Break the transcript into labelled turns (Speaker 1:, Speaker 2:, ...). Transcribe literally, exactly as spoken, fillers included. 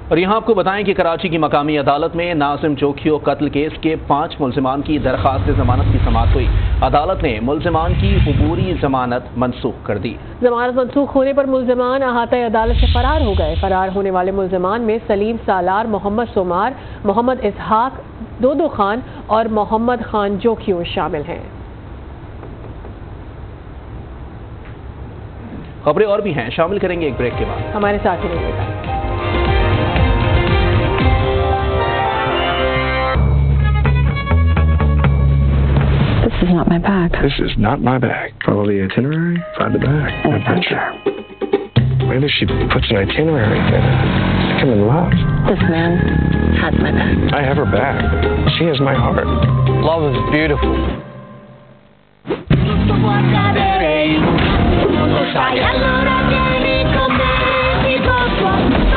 Speaker 1: और यहाँ आपको बताएं कि कराची की मकामी अदालत में नाजिम जोखी कत्ल केस के पाँच मुलजिमान की दरख्वास्त जमानत की समाअत हुई। अदालत ने मुलजिमान की अबूरी जमानत मनसूख कर दी।
Speaker 2: जमानत मनसूख होने पर मुलजिमान अहाता अदालत से फरार हो गए। फरार होने वाले मुलजिमान में सलीम सालार, मोहम्मद सोमार, मोहम्मद इसहाक, दोदो खान और मोहम्मद खान जोखी शामिल हैं।
Speaker 1: खबरें और भी हैं, शामिल करेंगे एक ब्रेक के बाद।
Speaker 2: हमारे साथ ही रहिएगा।
Speaker 3: This is not my bag.
Speaker 4: This is not my bag. Follow the itinerary, find the bag.
Speaker 3: An adventure.
Speaker 4: Maybe she puts an itinerary in it. Become in love.
Speaker 3: This man has my bag.
Speaker 4: I have her bag. She has my heart. Love is beautiful.
Speaker 5: Sai allora vieni con me, ti posso